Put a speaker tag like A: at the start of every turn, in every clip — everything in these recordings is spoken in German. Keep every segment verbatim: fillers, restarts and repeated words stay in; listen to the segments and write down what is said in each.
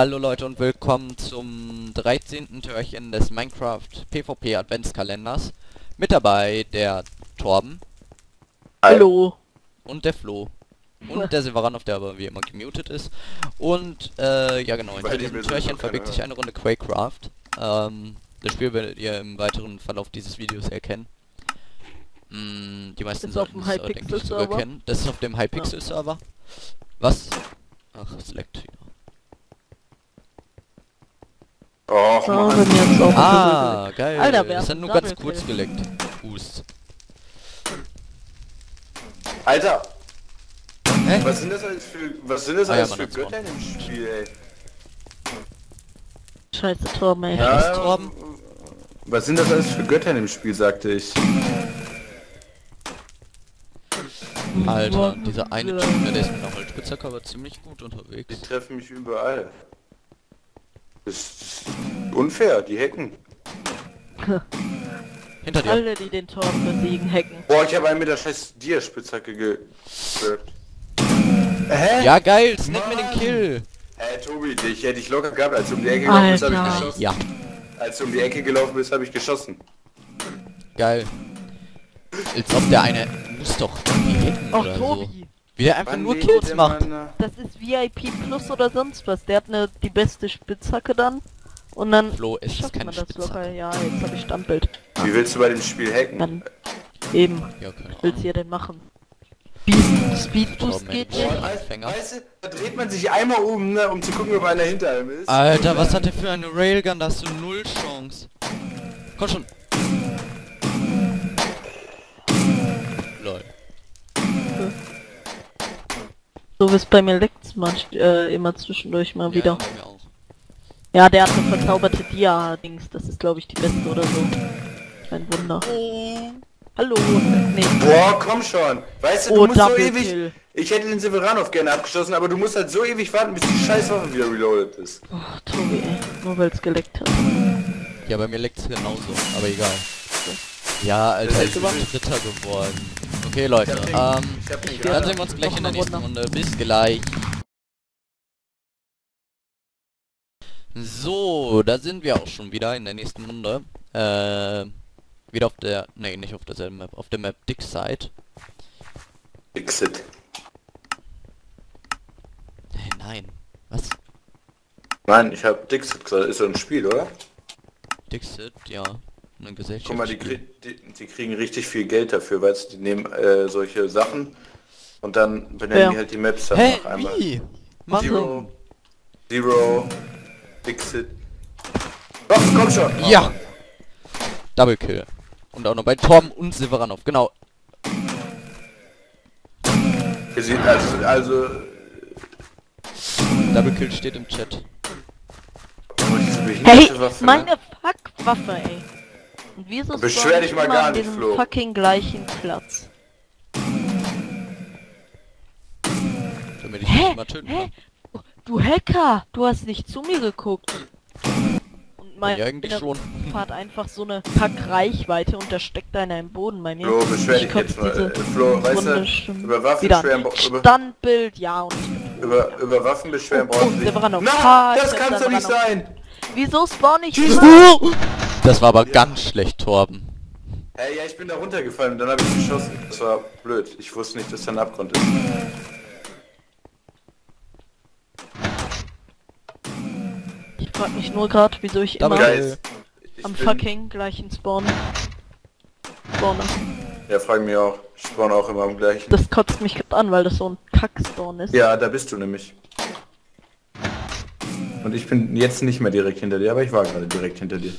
A: Hallo Leute und willkommen zum dreizehnten Türchen des Minecraft PvP Adventskalenders. Mit dabei der Torben.
B: Hallo.
A: Und der Flo. Und der Silveranov, der aber wie immer gemutet ist. Und äh, ja genau, hinter diesem Türchen verbirgt sich eine Runde Quakecraft. Ähm, das Spiel werdet ihr im weiteren Verlauf dieses Videos erkennen. Mm, die meisten sollten es, äh, denke ich, sogar kennen. Das ist auf dem Hypixel-Server. Was? Ach, es leckt wieder.
C: Och,
B: oh, bei mir hat's auch
A: ah, geil.
B: Alter,
A: das hat nur ganz kurz geleckt. Hust.
C: Alter!
A: Hä?
C: Was sind das alles für, was sind das
A: ah,
C: alles
A: ja,
C: für Götter im Spiel, ey?
B: Scheiße, Torben, ey.
A: Ja, was, Torben?
C: Was sind das alles für Götter im Spiel, sagte ich.
A: Alter, dieser eine Typ, der ist mit einer Holzspitzhacke aber ziemlich gut unterwegs.
C: Die treffen mich überall. Das ist unfair, die hacken.
A: Hinter dir.
B: Alle, die den Torben besiegen, hacken.
C: Boah, ich habe einen mit der scheiß Dia-Spitzhacke gewirkt. Hä?
A: Ja, geil, snap mir den Kill.
C: Hä, Tobi, dich hätte ich locker gehabt, als du um die Ecke gelaufen bist, habe ich geschossen.
A: Ja.
C: Als du um die Ecke gelaufen bist, habe ich geschossen.
A: Geil. Als ob der eine muss doch irgendwie hacken
B: Auch
A: oder
B: Tobi.
A: so. Wie der einfach
C: Wann
A: nur
C: lebt
A: Kills
C: der
A: macht.
C: Mann?
B: Das ist V I P Plus oder sonst was. Der hat eine die beste Spitzhacke dann. Und dann
A: Flo, es ist
B: schafft
A: keine
B: man das
A: Spitzhacke.
B: locker. Ja, jetzt habe ich Standbild.
C: Wie willst du bei dem Spiel hacken?
B: Dann eben.
A: Ja, keine
B: Willst
A: Ahnung.
B: ihr denn machen? Speed, Speed Boost
A: Torben,
B: geht
A: ey.
B: nicht.
C: Boah,
A: Anfänger.
C: weißt du, da dreht man sich einmal um, ne, um zu gucken, ob einer hinter einem ist.
A: Alter, was hat der für eine Railgun? Da hast du null Chance. Komm schon. Lol.
B: So wie es bei mir leckt's manch äh, immer zwischendurch mal wieder.
A: Ja, bei mir auch.
B: Ja, der hat eine verzauberte Dia-Dings. Das ist, glaube ich, die beste oder so. Kein Wunder. Hallo. Nee.
C: Boah, komm schon. Weißt du,
B: Oh,
C: du musst so
B: Double
C: ewig...
B: Kill.
C: Ich hätte den Silveranov gerne abgeschossen, aber du musst halt so ewig warten, bis die Scheißwaffe wieder reloaded ist.
B: Oh, Tobi, ey. Nur weil es geleckt hat.
A: Ja, bei mir leckt's genauso, aber egal. Ja, Alter,
C: Das
A: ist
C: ist
A: über
C: übel.
A: Dritter geworden. Okay, Leute,
C: Ich hab den-
A: ähm,
C: ich hab den
A: dann
C: gerade-
A: sehen wir uns gleich
B: Noch
A: in der
B: mal
A: nächsten
B: runter.
A: Runde. Bis gleich. So, da sind wir auch schon wieder in der nächsten Runde. Äh, wieder auf der, nee, nicht auf derselben Map, auf der Map Dickside.
C: Exit.
A: Hey, nein, was?
C: Nein, ich hab Dixit gesagt. Ist so ein Spiel, oder?
A: Dixit, ja, eine Gesellschaft.
C: Guck mal, die, krieg, die, die kriegen richtig viel Geld dafür, weil die nehmen äh, solche Sachen und dann benennen
B: Ja.
C: die halt die Maps dann
A: Hey,
C: noch einmal.
A: wie? Mann,
C: Zero, Zero, Dixit. Doch, komm schon!
A: ja! Double Kill. Und auch noch bei Torben und Silveranov, genau.
C: Ihr seht also, also
A: Double Kill steht im Chat.
C: oh, diese
B: Hey,
C: behinderte Waffe,
B: meine
C: ne?
B: Fuckwaffe, ey. Und wieso
C: Beschwer
B: spawn
C: dich
B: ich
C: mal
B: immer
C: gar
B: an
C: nicht,
B: diesem
C: Flo.
B: fucking gleichen Platz?
A: Damit ich
B: Hä?
A: dich mal töten
B: Hä?
A: kann.
B: Oh, du Hacker! Du hast nicht zu mir geguckt. Und mein
A: Ja, eigentlich schon.
B: fahrt einfach so eine Kack-Reichweite und da steckt einer im Boden bei mir.
C: Flo, beschwer
B: Ich
C: dich
B: kotz
C: jetzt mal.
B: diese
C: Äh, Flo, weißt
B: Runde
C: du,
B: schon
C: über Waffen
B: wieder
C: beschweren,
B: an.
C: über,
B: Standbild, ja und ich bin tot.
C: über, über Waffen beschweren
B: Oh, oh,
C: brauchst du nicht.
B: Silveranov.
C: Na,
B: Ah,
C: das
B: ich
C: kann's
B: hab
C: doch nicht
B: Silveranov.
C: sein!
B: Wieso spawn ich
C: Schieß
B: immer?
A: Das war aber ganz schlecht, Torben.
C: Hey, ja, ich bin da runtergefallen und dann habe ich geschossen. Das war blöd. Ich wusste nicht, dass da ein Abgrund ist.
B: Ich frag mich nur gerade, wieso ich
A: Double
B: immer
A: Kill.
C: Geil. Ich
B: am
C: bin-
B: fucking gleichen Spawn spawne.
C: Ja, frag mich auch. Ich spawn auch immer am gleichen.
B: Das kotzt mich gerade an, weil das so ein Kack-Spawn ist.
C: Ja, da bist du nämlich. Und ich bin jetzt nicht mehr direkt hinter dir, aber ich war gerade direkt hinter dir.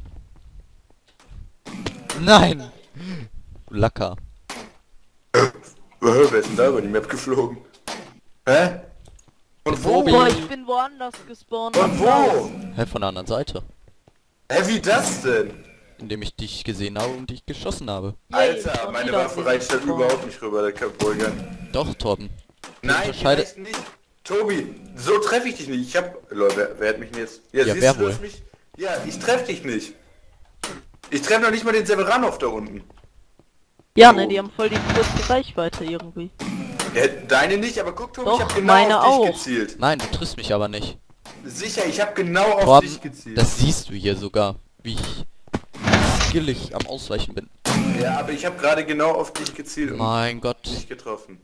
A: Nein! Du Lacker.
C: Äh, Wer ist denn da über die Map geflogen? Hä? Und wo?
A: Tobi.
B: Boah, ich bin woanders gespawnt.
C: Und wo?
A: Hä, von der anderen Seite.
C: Hä, wie das denn?
A: Indem ich dich gesehen habe und dich geschossen habe.
C: Alter, meine Waffe reicht halt überhaupt nicht rüber, der Kapolgan.
A: Doch, Torben.
C: Nein, die
A: unterscheide-
C: reicht nicht. Tobi, so treffe ich dich nicht. Ich hab... Leute, wer, wer hat mich denn jetzt... Ja,
A: Ja,
C: siehst
A: wer
C: du, du hast
A: wohl?
C: mich... Ja, ich treffe dich nicht. Ich treffe noch nicht mal den Silveranov da unten.
B: Ja, ne, die haben voll die kurze Reichweite irgendwie.
C: Ja, deine nicht, aber guck, Tobi,
B: Doch,
C: ich hab genau
B: meine
C: auf dich
B: auch.
C: gezielt.
A: Nein, du triffst mich aber nicht.
C: sicher, ich habe genau auf
A: Torben,
C: dich gezielt.
A: das siehst du hier sogar, wie ich skillig am Ausweichen bin.
C: Ja, aber ich habe gerade genau auf dich gezielt und
A: Mein Gott.
C: nicht getroffen.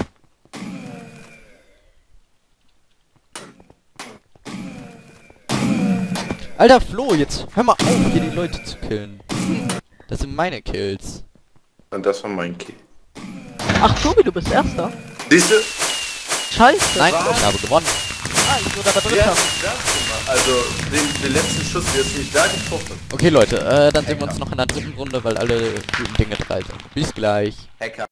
A: Alter Flo, jetzt hör mal auf, hier die Leute zu killen. Das sind meine Kills.
C: Und das war mein Kill.
B: Ach, Tobi, du bist Erster.
C: Siehst du?
B: Scheiße.
A: Nein, ich habe gewonnen.
B: Ah, ich wurde aber
C: Ja,
B: Dritter.
C: das gemacht. Also, den, den letzten Schuss, der ist nicht da getroffen.
A: Okay Leute, äh, dann sehen wir uns noch in der dritten Runde, weil alle guten Dinge drei sind. Bis gleich.
C: Hacker.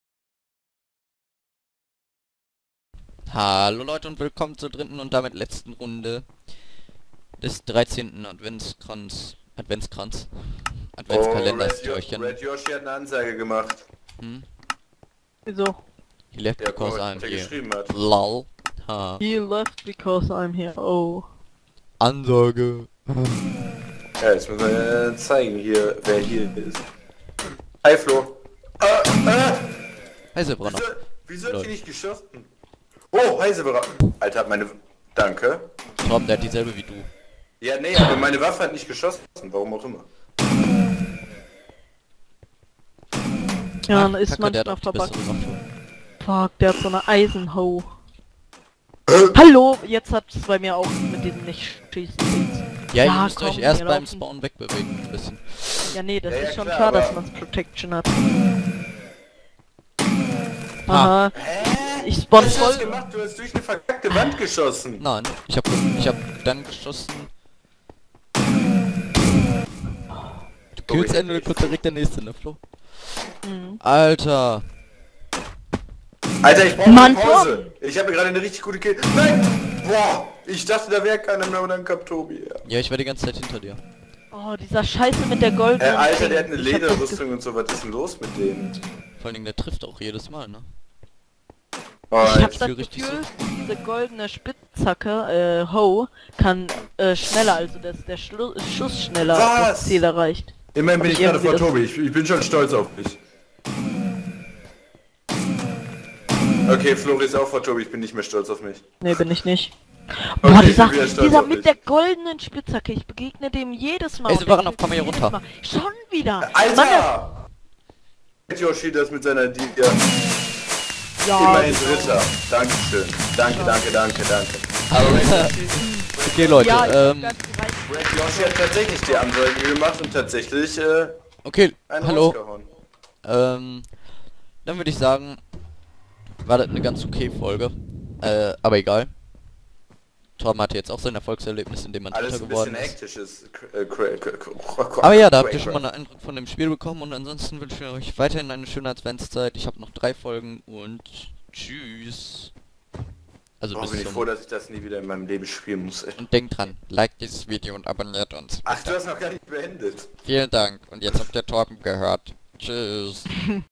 A: Hallo Leute und willkommen zur dritten und damit letzten Runde des dreizehnten Adventskranz. Adventskranz. Adventskalenders.
C: Oh, Red, Yo- Red Yoshi hat eine Ansage gemacht.
A: Hm?
B: Wieso?
A: He left
C: Ja,
A: because
C: guck mal,
A: I'm
C: was er
A: here.
C: geschrieben hat.
A: Lol. Ha.
B: He left because I'm here. Oh.
A: Ansage.
C: Ja, jetzt müssen wir äh, zeigen hier, wer hier ist. Hi Flo. Äh, äh,
A: Hey Sebra noch.
C: wieso, wieso hat
A: Lol.
C: die nicht geschossen? Oh, hi Silberer. Alter, meine... Danke.
A: Torben, der hat dieselbe wie du.
C: Ja, nee, aber meine Waffe hat nicht geschossen. Warum auch immer.
B: Ja,
A: Ach,
B: ist
A: Kacke, der hat
B: manchmal
A: auch die
B: verbuggt.
A: bessere Waffe.
B: Fuck, der hat so eine Eisenhow. Hallo, jetzt hat's bei mir auch mit diesem Nicht-Schießen.
A: Ja,
B: Ja,
A: ihr müsst
B: komm,
A: euch erst
B: wir
A: beim
B: laufen.
A: Spawn wegbewegen, ein bisschen.
B: Ja, nee, das
C: Ja, ja,
B: ist schon
C: klar,
B: klar, dass
C: aber-
B: man's Protection hat.
A: Ah.
B: Aha.
C: Hä?
B: Ich spawn
C: Was hast
B: voll.
C: du gemacht? Du hast durch eine verkackte Wand geschossen.
A: Nein, ich hab, ich hab dann geschossen. Du
C: Oh,
A: killst
C: ich-
A: einen und dann kommt direkt der nächste, ne Flo?
B: Mhm.
A: Alter.
C: Alter, ich brauche
B: Mann,
C: eine Pause. Ich habe gerade eine richtig gute Kill. Nein! Boah! Ich dachte, da wäre keiner mehr und dann kam Tobi. Ja.
A: Ja, ich war die ganze Zeit hinter dir.
B: Oh, dieser Scheiße mit der
C: Äh,
B: goldenen...
C: Alter, der hat
B: Ding.
C: eine
B: Ich hab das
C: Lederrüstung und so. Was ist denn los mit denen?
A: Vor allen Dingen, der trifft auch jedes Mal, ne?
C: Oh,
B: Ich hab
C: jetzt-
B: das
A: fühl richtig
B: Gefühl, diese goldene Spitzhacke, äh, Ho, kann äh, schneller, also dass der Schlu Schuss schneller
C: Was?
B: das Ziel erreicht.
C: Immerhin bin
B: Hab
C: ich
B: ich
C: gerade vor
B: irgendwie das-
C: Tobi. Ich, ich bin schon stolz auf dich. Okay, Flori ist auch vor Tobi. Ich bin nicht mehr stolz auf mich.
B: Nee, bin ich nicht.
C: Okay,
B: Boah,
C: ich
B: dieser,
C: bin wieder stolz
B: dieser
C: auf
B: mit
C: dich.
B: der goldenen Spitzhacke, ich begegne dem jedes Mal.
A: Ey,
B: und
A: sie waren
B: der
A: auf, komm mal hier
B: jedes
A: runter.
B: Mal. Schon wieder! Mann,
C: Alter! Yoshi, das mit seiner Dia.
B: der- ja,
C: Immerhin
B: genau.
C: Dritter. Dankeschön. Danke, danke, danke, danke. Aber Red Yoshi,
A: Okay, Leute,
B: Ja, ich
A: ähm,
B: hab ganz gereicht.
C: Red Yoshi hat tatsächlich die Ansage gemacht und tatsächlich äh,
A: okay,
C: einen
A: hallo.
C: rausgehauen.
A: Ähm, dann würde ich sagen, war das eine ganz okay Folge. Äh, aber egal. Torben hatte jetzt auch sein Erfolgserlebnis, indem man
C: Alles
A: Dritter
C: ein
A: geworden
C: bisschen
A: ist.
C: hektisches. Äh, cra- cra- cra-
A: Aber ja, da habt ihr
C: cra-
A: schon mal einen Eindruck von dem Spiel bekommen und ansonsten wünsche ich euch weiterhin eine schöne Adventszeit. Ich habe noch drei Folgen und tschüss. Also
C: Oh,
A: bis
C: bin ich
A: zum...
C: froh, dass ich das nie wieder in meinem Leben spielen muss. Ey.
A: Und denkt dran, liked dieses Video und abonniert uns.
C: Ach, du hast noch gar nicht beendet.
A: Vielen Dank und jetzt habt ihr Torben gehört. Tschüss.